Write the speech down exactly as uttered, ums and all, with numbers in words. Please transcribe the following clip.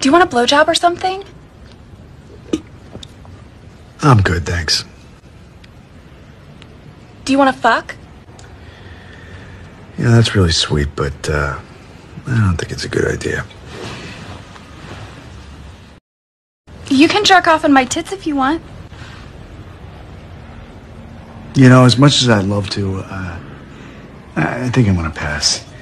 Do you want a blowjob or something? I'm good, thanks. Do you want to fuck? Yeah, that's really sweet, but uh, I don't think it's a good idea. You can jerk off on my tits if you want. You know, as much as I'd love to, uh, I think I'm gonna pass.